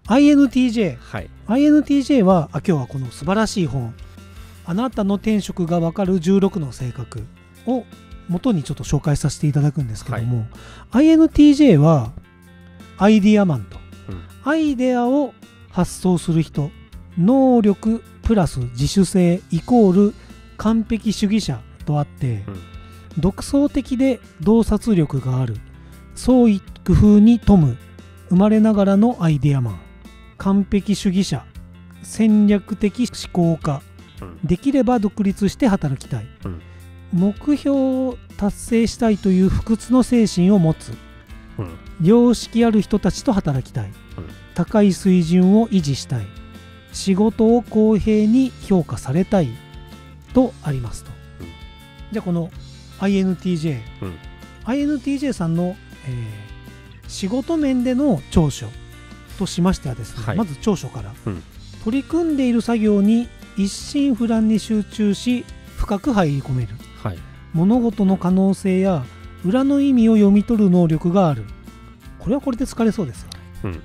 INTJ、 はい、 INTJ は今日はこの素晴らしい本、あなたの天職がわかる16の性格を元にちょっと紹介させていただくんですけども、INTJ はアイディアマンと、アイデアを発想する人、能力プラス自主性イコール完璧主義者とあって、独創的で洞察力がある、創意工夫に富む生まれながらのアイデアマン、完璧主義者、戦略的思考家、できれば独立して働きたい、目標を達成したいという不屈の精神を持つ、良識ある人たちと働きたい、高い水準を維持したい、仕事を公平に評価されたいとありますと。じゃあこの INTJ、INTJ さんの、仕事面での長所としましてはですね、まず長所から、取り組んでいる作業に一心不乱に集中し深く入り込める、物事の可能性や裏の意味を読み取る能力がある。これはこれで疲れそうですよね。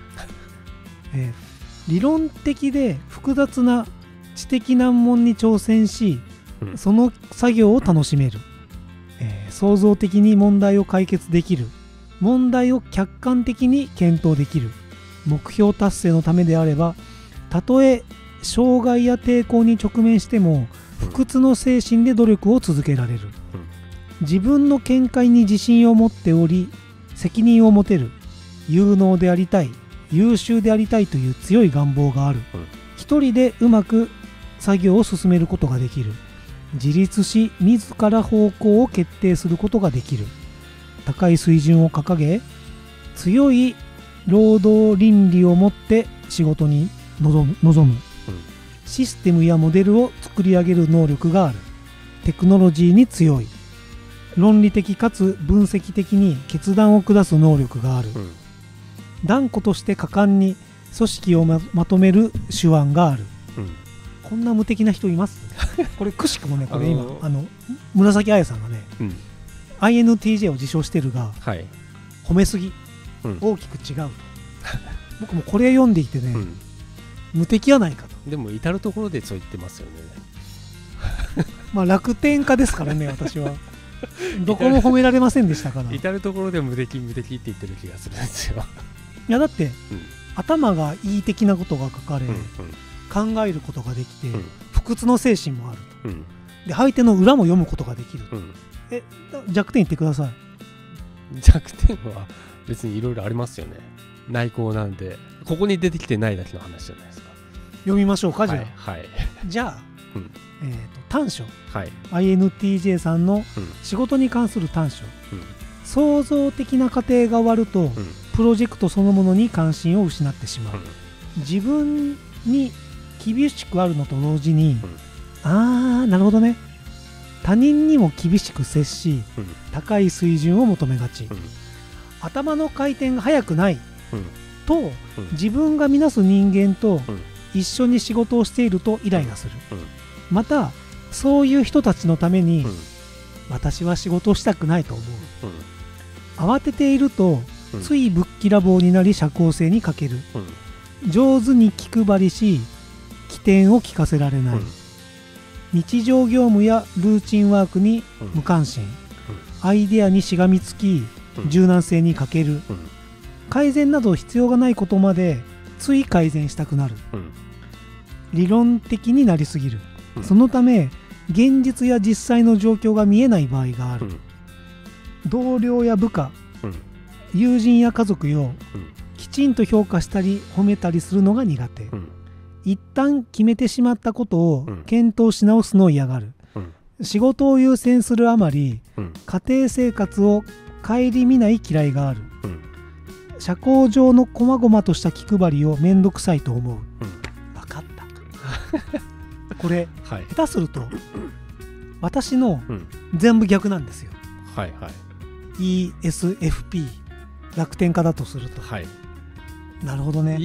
理論的で複雑な知的難問に挑戦し、その作業を楽しめる、創造的に問題を解決できる、問題を客観的に検討できる、目標達成のためであればたとえ障害や抵抗に直面しても不屈の精神で努力を続けられる、自分の見解に自信を持っており責任を持てる、有能でありたい、優秀でありたいという強い願望がある、一人でうまく作業を進めることができる、自立し自ら方向を決定することができる、高い水準を掲げ強い労働倫理を持って仕事に臨む、システムやモデルを作り上げる能力がある、テクノロジーに強い、論理的かつ分析的に決断を下す能力がある、断固として果敢に組織を まとめる手腕がある、こんな無敵な人いますこれくしくもね、これ今紫彩さんがね、INTJ を自称してるが、褒めすぎ、大きく違うと僕もこれ読んでいてね、無敵やないかと。 でも至る所でそう言ってますよねまあ楽天家ですからね私はどこも褒められませんでしたから至る所で無敵無敵って言ってる気がするんですよいやだって、頭がいい的なことが書かれ、考えることができて、不屈の精神もあると、で相手の裏も読むことができる、弱点言ってください。 弱点は別にいろいろありますよね。内向なんでここに出てきてないだけの話じゃないですか。 読みましょうか、じゃあ、じゃあ、短所、INTJ さんの仕事に関する短所、創造的な過程が終わると、プロジェクトそのものに関心を失ってしまう、自分に厳しくあるのと同時に、なるほどね、他人にも厳しく接し、高い水準を求めがち、頭の回転が速くない、と、自分が見なす人間と一緒に仕事をしているとイライラする、またそういう人たちのために、私は仕事をしたくないと思う、慌てているとついぶっきらぼうになり社交性に欠ける、上手に気配りし起点を聞かせられない、日常業務やルーチンワークに無関心、アイデアにしがみつき柔軟性に欠ける、改善など必要がないことまでつい改善したくなる、理論的になりすぎる、そのため現実や実際の状況が見えない場合がある、同僚や部下、友人や家族をきちんと評価したり褒めたりするのが苦手、一旦決めてしまったことを検討し直すのを嫌がる、仕事を優先するあまり家庭生活を顧みない嫌いがある、社交上の細々とした気配りをめんどくさいと思う、分かったこれ、下手すると私の全部逆なんですよ、ESFP 楽天家だとすると、なるほどね。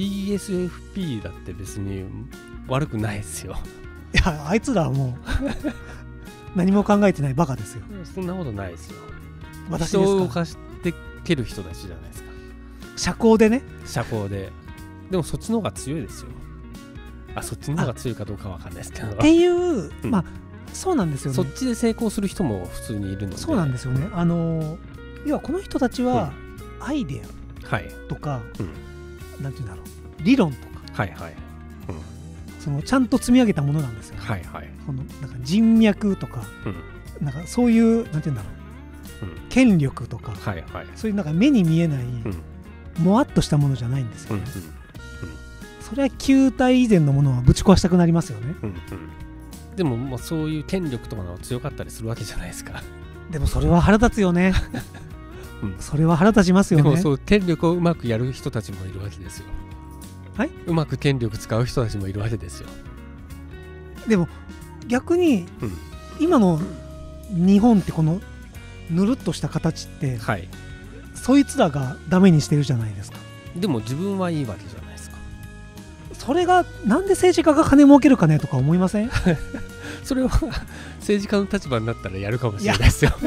ESFP だって別に悪くないですよ。 いや、あいつらはもう何も考えてないバカですよ。 そんなことないですよ。 私ですか。 人を動かしてける人たちじゃないですか。 社交でね。 社交ででもそっちの方が強いですよ。そっちの方が強いかどうかわかんないですけどっていう、まあそうなんですよね。 そっちで成功する人も普通にいるので。 そうなんですよね。要はこの人たちはアイデアとか、なんていうんだろう、理論とか、そのちゃんと積み上げたものなんですよ。このなんか人脈とか、なんかそういうなんていうんだろう、権力とか、そういうなんか目に見えない、もわっとしたものじゃないんですよね。それは球体以前のものはぶち壊したくなりますよね。 でもまあそういう権力とかの強かったりするわけじゃないですか。 でもそれは腹立つよね。それは腹立ちますよね。 でもそう権力をうまくやる人たちもいるわけですよ。うまく権力使う人たちもいるわけですよ。 でも逆に、今の日本ってこのぬるっとした形って、そいつらがダメにしてるじゃないですか。 でも自分はいいわけじゃないですか。 それがなんで政治家が金儲けるかねとか思いません？ それは政治家の立場になったらやるかもしれないですよ。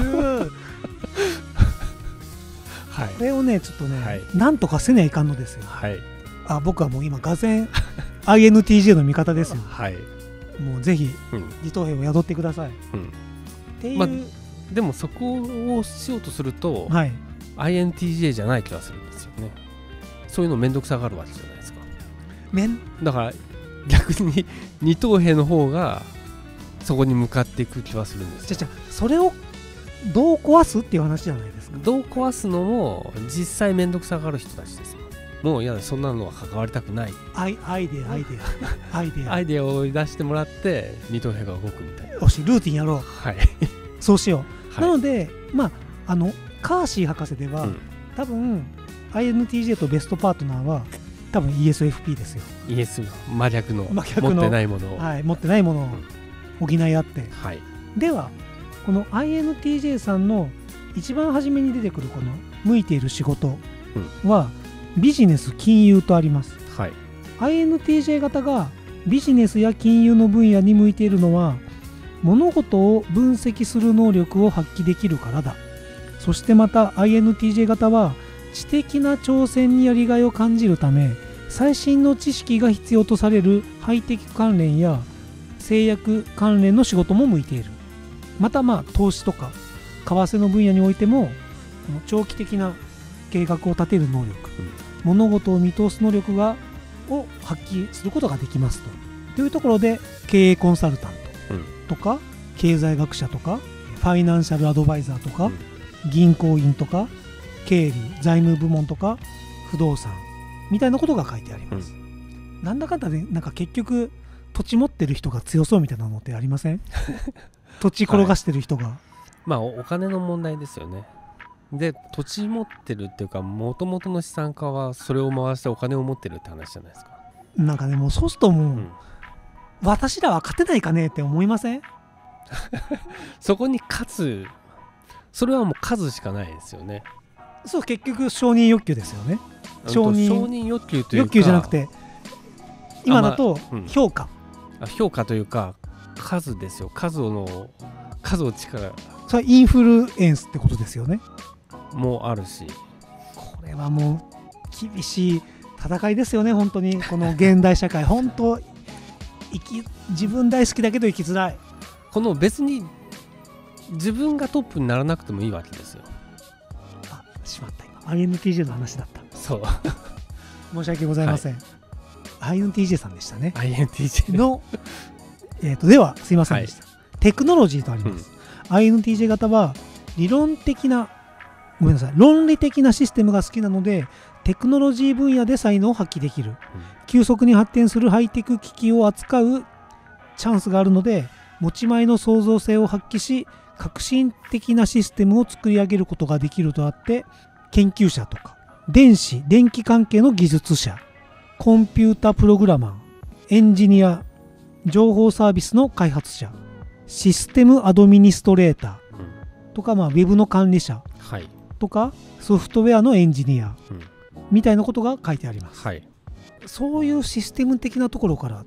これをねちょっとね、なんとかせにはいかんのですよ。僕はもう今がぜん INTJ の味方ですよ。もうぜひ二等兵を宿ってください。っていう、 でもそこをしようとすると、INTJ じゃない気がするんですよね。そういうのめんどくさがるわけじゃないですか。だから逆に二等兵の方がそこに向かっていく気はするんですよ。 それをどう壊すっていう話じゃないですか。 どう壊すのも実際めんどくさがる人たちです。もういやそんなのは関わりたくない。アイデアを出してもらって二等兵が動くみたいな。 よしルーティンやろう。そうしよう。なのでカーシー博士では、多分 INTJ とベストパートナーは多分 ESFP ですよ。 真逆の持ってないものを、 持ってないものを補い合って、ではこの INTJ さんの一番初めに出てくるこの向いている仕事は、ビジネス金融とあります。INTJ 型がビジネスや金融の分野に向いているのは、物事を分析する能力を発揮できるからだ。そしてまた INTJ 型は知的な挑戦にやりがいを感じるため、最新の知識が必要とされるハイテク関連や製薬関連の仕事も向いている。また投資とか為替の分野においても長期的な計画を立てる能力、物事を見通す能力を発揮することができますというところで、経営コンサルタントとか、経済学者とか、ファイナンシャルアドバイザーとか、銀行員とか、経理財務部門とか、不動産みたいなことが書いてあります。なんだかんだでなんか結局土地持ってる人が強そうみたいなのってありません？土地転がしてる人が、 お金の問題ですよね。で土地持ってるっていうか、もともとの資産家はそれを回してお金を持ってるって話じゃないですか。 なんかね、もうそうするともう、私らは勝てないかねって思いません？ そこに勝つ、それはもう数しかないですよね。 そう、結局承認欲求ですよね。 承認欲求というか、 欲求じゃなくて今だと評価、 評価というか数ですよ。数を力、 それはインフルエンスってことですよね。 もあるし、 これはもう厳しい戦いですよね。本当にこの現代社会本当自分大好きだけど生きづらい。 この別に自分がトップにならなくてもいいわけですよ。 しまった、今 INTJ の話だった。 そう申し訳ございません、INTJ さんでしたね。 INTJ のではすいませんでした、テクノロジーとあります、INTJ 型は論理的なシステムが好きなので、テクノロジー分野で才能を発揮できる、急速に発展するハイテク機器を扱うチャンスがあるので、持ち前の創造性を発揮し、革新的なシステムを作り上げることができるとあって、研究者とか電気関係の技術者、コンピュータプログラマー、エンジニア、情報サービスの開発者、システムアドミニストレーターとか、ウェブの管理者とか、ソフトウェアのエンジニアみたいなことが書いてあります、そういうシステム的なところから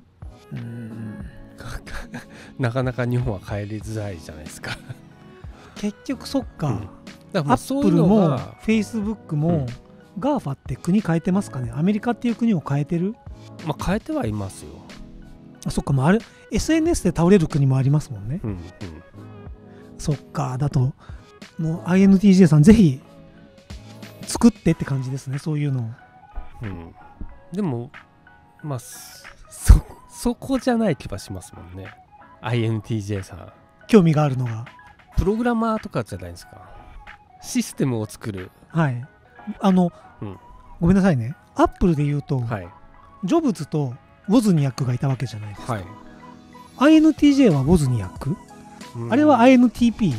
なかなか日本は帰りづらいじゃないですか。 結局そっか、 アップルもフェイスブックも、 GAFA って国変えてますかね。アメリカっていう国を変えてる？ 変えてはいますよ。 そっか、あれ SNS で倒れる国もありますもんね。そっか。だともう INTJ さんぜひ作ってって感じですね、そういうのを。 でもそこじゃない気はしますもんね。 INTJ さん興味があるのがプログラマーとかじゃないですか。システムを作る。 はい。ごめんなさいね。アップルで言うと、ジョブズとウォズニアックがいたわけじゃないですか。INTJ はウォズニアック？あれは INTP？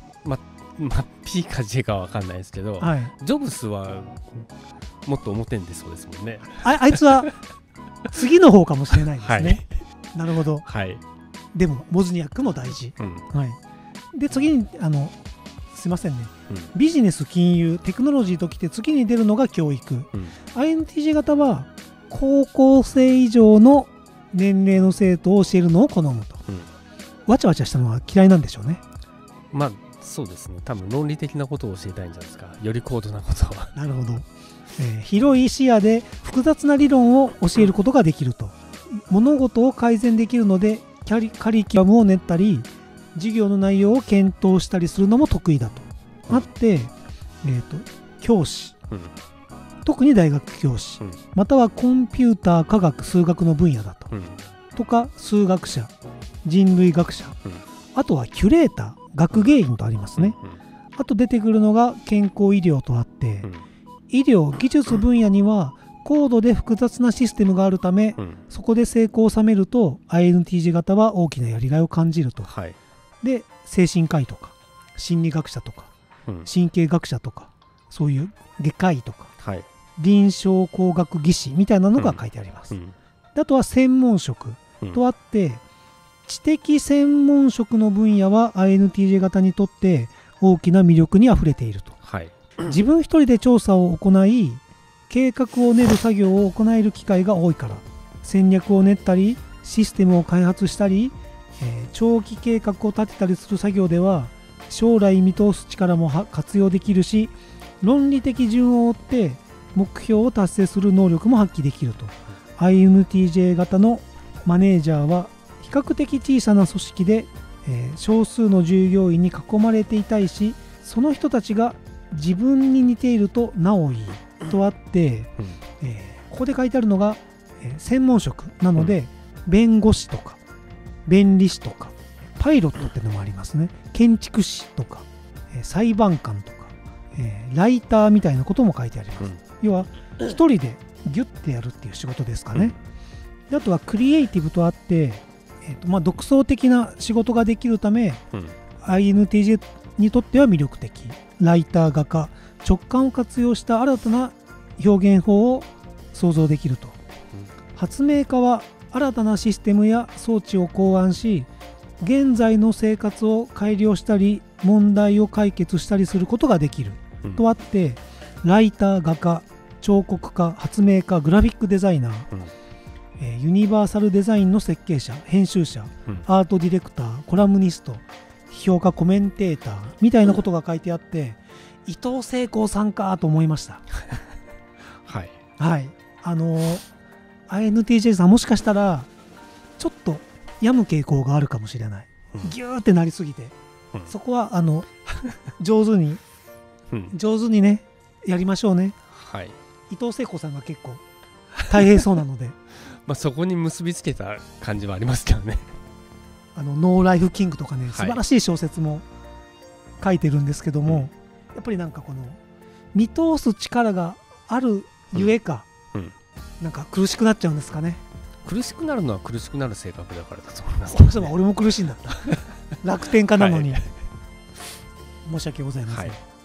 P か J かは分かんないですけど、ジョブズはもっと表に出そうですもんね。 あいつは次の方かもしれないですね。なるほど。でもウォズニアックも大事。で次にすいませんね、ビジネス、金融、テクノロジーときて次に出るのが教育。INTJ 型は高校生以上の年齢の生徒を教えるのを好むと。わちゃわちゃしたのは嫌いなんでしょうね。 そうですね。多分論理的なことを教えたいんじゃないですか。より高度なことは。 なるほど。広い視野で複雑な理論を教えることができると。物事を改善できるのでカリキュラムを練ったり授業の内容を検討したりするのも得意だと。あって、教師、特に大学教師、またはコンピューター、科学、数学の分野だと。とか数学者、人類学者、あとはキュレーター、学芸員とありますね。あと出てくるのが健康医療とあって、医療技術分野には高度で複雑なシステムがあるため、そこで成功を収めると INTJ 型は大きなやりがいを感じると。で精神科医とか心理学者とか、神経学者とかそういう外科医とか、臨床工学技師みたいなのが書いてあります。あとは専門職とあって、知的専門職の分野は INTJ 型にとって大きな魅力にあふれていると。自分一人で調査を行い計画を練る作業を行える機会が多いから、戦略を練ったりシステムを開発したり、長期計画を立てたりする作業では将来見通す力も活用できるし、論理的順を追って目標を達成する能力も発揮できると。INTJ 型のマネージャーは比較的小さな組織で、少数の従業員に囲まれていたいし、その人たちが自分に似ているとなおいいとあって、ここで書いてあるのが、専門職なので、弁護士とか弁理士とかパイロットっていうのもありますね。建築士とか、裁判官とか、ライターみたいなことも書いてあります。要は一人でギュッてやるっていう仕事ですかね。であとはクリエイティブとあって、独創的な仕事ができるため、INTJ にとっては魅力的。ライター、画家、直感を活用した新たな表現法を想像できると。発明家は新たなシステムや装置を考案し、現在の生活を改良したり問題を解決したりすることができる、とあって、ライター、画家、彫刻家、発明家、グラフィックデザイナー、ユニバーサルデザインの設計者、編集者、アートディレクター、コラムニスト、評価コメンテーターみたいなことが書いてあって、伊藤聖子さんかと思いました。INTJ さんもしかしたらちょっと病む傾向があるかもしれない。ギューってなりすぎて、そこは上手にねやりましょうね。伊藤聖子さんが結構大変そうなのでそこに結びつけた感じはありますけどね。 ノーライフキングとかね、素晴らしい小説も書いてるんですけども、やっぱりなんかこの見通す力があるゆえか、なんか苦しくなっちゃうんですかね。 苦しくなるのは苦しくなる性格だからだと思います、 俺も苦しいんだった楽天家なのに、申し訳ございません。